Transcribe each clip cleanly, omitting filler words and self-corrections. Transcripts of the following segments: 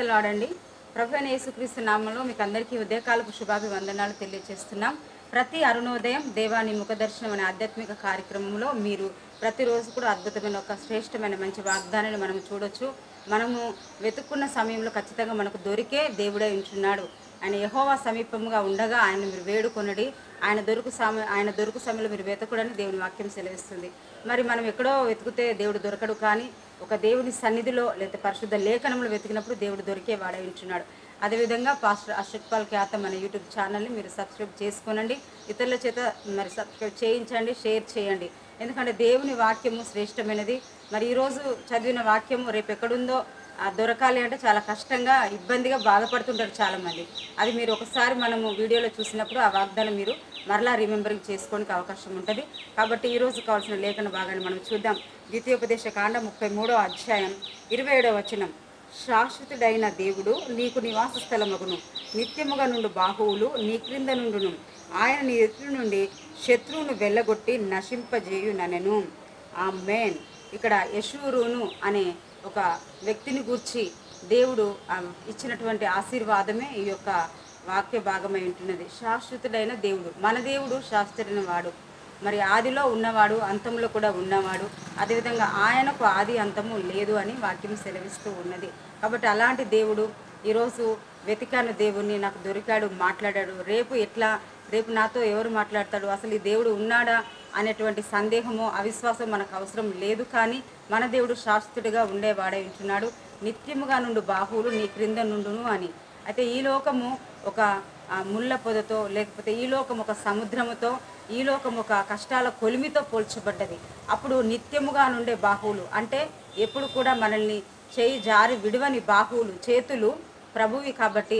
ప్రైస్తలాడండి. ప్రభువైన యేసుక్రీస్తు నామములో మీకు అందరికీ ఉదయకాలపు శుభాభివందనాలు తెలియజేస్తున్నాం. ప్రతి అరుణోదయం దేవాని ముఖదర్శనం అనే ఆధ్యాత్మిక కార్యక్రమంలో మీరు ప్రతిరోజు కూడా అద్భుతమైన ఒక శ్రేష్టమైన మంచి వాగ్దానాన్ని మనం చూడొచ్చు. మనము వెతుక్కున్న సమయంలో ఖచ్చితంగా మనకు దొరికే దేవుడై ఉంటున్నాడు. ఆయన యెహోవా సమీపంగా ఉండగా ఆయన మీరు వేడుకొనడి, ఆయన దొరుకు సమయంలో మీరు వెతకుడని దేవుని వాక్యం సెలవిస్తుంది. మరి మనం ఎక్కడో వెతికితే దేవుడు దొరకడు, కానీ ఒక దేవుని సన్నిధిలో లేదా పరిశుద్ధ లేఖనంలో వెతికినప్పుడు దేవుడు దొరికే వాడై ఉంటున్నాడు. అదేవిధంగా పాస్టర్ అశోక్ పాల్ ఖ్యాత మన యూట్యూబ్ ఛానల్ని మీరు సబ్స్క్రైబ్ చేసుకోనండి, ఇతరుల చేత మరి సబ్స్క్రైబ్ చేయించండి, షేర్ చేయండి. ఎందుకంటే దేవుని వాక్యము శ్రేష్టమైనది. మరి ఈరోజు చదివిన వాక్యము రేపు ఎక్కడుందో దొరకాలి అంటే చాలా కష్టంగా, ఇబ్బందిగా బాధపడుతుంటారు చాలామంది. అది మీరు ఒకసారి మనము వీడియోలో చూసినప్పుడు ఆ వాగ్దానం మీరు మరలా రిమెంబరింగ్ చేసుకోవడానికి అవకాశం ఉంటుంది. కాబట్టి ఈరోజు కావాల్సిన లేఖన భాగాన్ని మనం చూద్దాం. ద్వితీయోపదేశ కాండ 33వ అధ్యాయం 27వ వచనం. శాశ్వతుడైన దేవుడు నీకు నివాస స్థలమగును, నిత్యముగా నుండి బాహువులు నీ క్రింద నుండును, ఆయన నీ ఎదురు నుండి శత్రువును వెళ్ళగొట్టి నశింపజేయుననెను. ఆమేన్. ఇక్కడ యెషూరును అనే ఒక వ్యక్తిని గూర్చి దేవుడు ఇచ్చినటువంటి ఆశీర్వాదమే ఈ యొక్క వాక్య భాగమై ఉంటున్నది. శాశ్వతుడైన దేవుడు, మన దేవుడు శాశ్వతుడైన వాడు. మరి ఆదిలో ఉన్నవాడు, అంతంలో కూడా ఉన్నవాడు. అదేవిధంగా ఆయనకు ఆది అంతము లేదు అని వాక్యం సెలవిస్తూ ఉన్నది. కాబట్టి అలాంటి దేవుడు ఈరోజు వెతికాను దేవుణ్ణి, నాకు దొరికాడు, మాట్లాడాడు. రేపు నాతో ఎవరు మాట్లాడతాడు, అసలు ఈ దేవుడు ఉన్నాడా అనేటువంటి సందేహమో అవిశ్వాసం మనకు అవసరం లేదు. కానీ మన దేవుడు శాశ్వతుడిగా ఉండేవాడై ఉంటున్నాడు. నిత్యముగా నుండి బాహువులు నీ క్రింద నుండును అని. అయితే ఈ లోకము ఒక ముళ్ళ పొదతో, లేకపోతే ఈ లోకం ఒక సముద్రముతో, ఈ లోకం ఒక కష్టాల కొలిమితో పోల్చబడ్డది. అప్పుడు నిత్యముగా నుండే బాహువులు అంటే ఎప్పుడు కూడా మనల్ని చేయి జారి విడువని బాహువులు, చేతులు ప్రభువి. కాబట్టి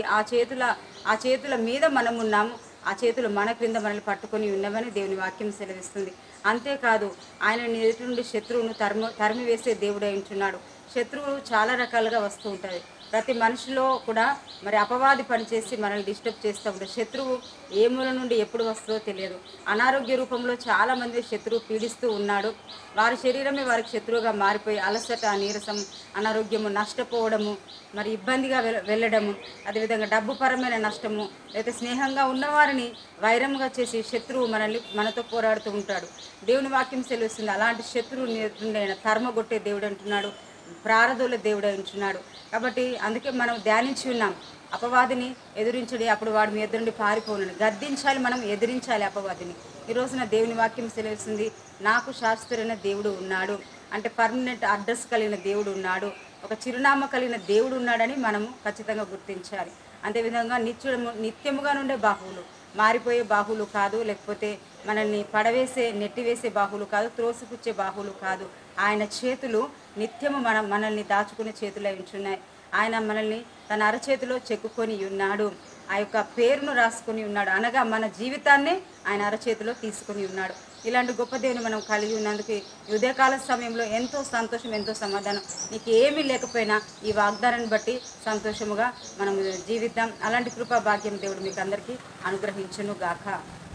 ఆ చేతుల మీద మనం ఉన్నాము, ఆ చేతులు మన క్రింద మనల్ని పట్టుకొని ఉన్నవని దేవుని వాక్యం సెలవిస్తుంది. అంతేకాదు ఆయన ఎదుటి నుండి శత్రువును తరిమివేసే దేవుడై ఉంటున్నాడు. శత్రువులు చాలా రకాలుగా వస్తూ ఉంటుంది. ప్రతి మనిషిలో కూడా మరి అపవాది పనిచేసి మనల్ని డిస్టర్బ్ చేస్తూ ఉంటాడు. శత్రువు ఏ మూల నుండి ఎప్పుడు వస్తుందో తెలియదు. అనారోగ్య రూపంలో చాలామంది శత్రువు పీడిస్తూ ఉన్నాడు. వారి శరీరమే వారికి శత్రువుగా మారిపోయి అలసట, నీరసం, అనారోగ్యము, నష్టపోవడము, మరి ఇబ్బందిగా వెళ్ళడము, అదేవిధంగా డబ్బు పరమైన నష్టము, లేదా స్నేహంగా ఉన్నవారిని వైరంగా చేసి శత్రువు మనతో పోరాడుతూ ఉంటాడు. దేవుని వాక్యం సెలవుస్తుంది. అలాంటి శత్రువు ఆయన తర్మగొట్టే దేవుడు అంటున్నాడు, ప్రారదోల దేవుడు అంటున్నాడు. కాబట్టి అందుకే మనం ధ్యానించి ఉన్నాం, అపవాదిని ఎదిరించడి, అప్పుడు వాడు మీ ఎదురు నుండి పారిపోను. గద్దించాలి, మనం ఎదిరించాలి అపవాదిని. ఈ రోజున దేవుని వాక్యం సెలవుస్తుంది, నాకు శాశ్వతుడైన దేవుడు ఉన్నాడు అంటే పర్మనెంట్ అడ్రస్ కలిగిన దేవుడు ఉన్నాడు, ఒక చిరునామా కలిగిన దేవుడు ఉన్నాడని మనము ఖచ్చితంగా గుర్తించాలి. అదేవిధంగా నిత్యముగా నుండే బాహువులు, మారిపోయే బాహువులు కాదు, లేకపోతే మనల్ని నెట్టివేసే బాహువులు కాదు, త్రోసిపుచ్చే బాహువులు కాదు. ఆయన చేతులు నిత్యము మనల్ని దాచుకునే చేతులై ఉంటున్నాయి. ఆయన మనల్ని తన అరచేతిలో చెక్కుకొని ఉన్నాడు, ఆ యొక్క పేరును రాసుకొని ఉన్నాడు. అనగా మన జీవితాన్నే ఆయన అరచేతిలో తీసుకొని ఉన్నాడు. ఇలాంటి గొప్ప దేవుని మనం కలిగి ఉన్నందుకు ఈ ఉదయకాల సమయంలో ఎంతో సంతోషం, ఎంతో సమాధానం. నీకు ఏమీ లేకపోయినా ఈ వాగ్దానాన్ని బట్టి సంతోషముగా మనం జీవిద్దాం. అలాంటి కృపా భాగ్యం దేవుడు మీకు అందరికీ అనుగ్రహించును గాక.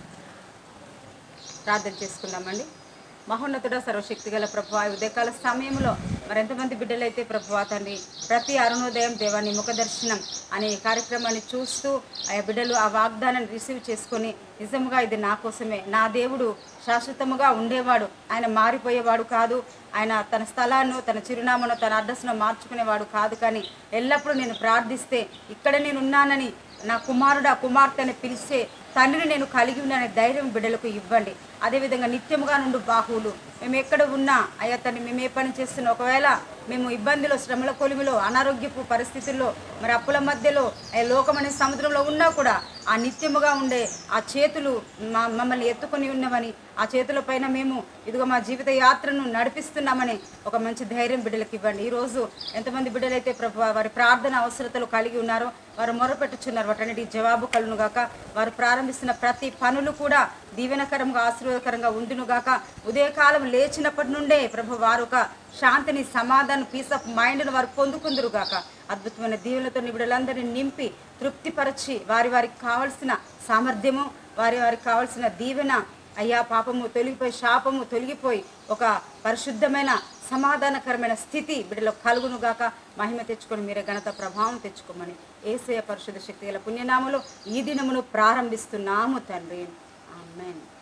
ప్రార్థన చేసుకుందామండి. మహోన్నతుడ, సర్వశక్తి గల ప్రభువా, ఉదయకాల సమయంలో మరెంతమంది బిడ్డలైతే ప్రభువా తండ్రి ప్రతి అరుణోదయం దేవాన్ని ముఖదర్శనం అనే కార్యక్రమాన్ని చూస్తూ ఆ బిడ్డలు ఆ వాగ్దానాన్ని రిసీవ్ చేసుకొని నిజంగా ఇది నా కోసమే, నా దేవుడు శాశ్వతముగా ఉండేవాడు, ఆయన మారిపోయేవాడు కాదు, ఆయన తన స్థలాన్ని, తన చిరునామాను, తన అడ్రస్ను మార్చుకునేవాడు కాదు. కానీ ఎల్లప్పుడూ నేను ప్రార్థిస్తే ఇక్కడ నేను ఉన్నానని, నా కుమారుడు ఆ కుమార్తె అని పిలిచే తండ్రిని నేను కలిగి ఉన్నానే ధైర్యం బిడ్డలకు ఇవ్వండి. అదేవిధంగా నిత్యముగా నుండి బాహువులు, మేము ఎక్కడ ఉన్నా అయ్యా తండ్రి, మేము ఏ పని చేస్తున్నా, ఒకవేళ మేము ఇబ్బందిలో, శ్రమల కొలిమిలో, అనారోగ్యపు పరిస్థితుల్లో, మరి అప్పుల మధ్యలో, లోకమనే సముద్రంలో ఉన్నా కూడా ఆ నిత్యముగా ఉండే ఆ చేతులు మమ్మల్ని ఎత్తుకొని ఉన్నవని, ఆ చేతుల పైన మేము ఇదిగో మా జీవిత యాత్రను నడిపిస్తున్నామని ఒక మంచి ధైర్యం బిడ్డలకు ఇవ్వండి. ఈరోజు ఎంతమంది బిడ్డలైతే వారి ప్రార్థన అవసరతలు కలిగి ఉన్నారో వారు మొరపెట్టుచున్నారు, వాటన్నిటి జవాబు కలుగునుగాక. వారు ప్రారంభిస్తున్న ప్రతి పనులు కూడా దీవెనకరంగా, ఆశీర్వాదకరంగా ఉండునుగాక. ఉదయకాలం లేచినప్పటి నుండే ప్రభు వారు ఒక శాంతిని, సమాధానం, పీస్ ఆఫ్ మైండ్ను వారు పొందుకుందురుగాక. అద్భుతమైన దీవెనలతో బిడ్డలందరినీ నింపి తృప్తిపరచి వారికి కావలసిన సామర్థ్యము, వారికి కావలసిన దీవెన అయ్యా పాపము తొలగిపోయి, శాపము తొలగిపోయి ఒక పరిశుద్ధమైన సమాధానకరమైన స్థితి బిడ్డలో కలుగును గాక. మహిమ తెచ్చుకొని మీరే ఘనత ప్రభావం తెచ్చుకోమని యేసయ్య పరిశుద్ధ శక్తి గల పుణ్యనామములో ఈ దినమును ప్రారంభిస్తున్నాము తండ్రి. ఆమేన్.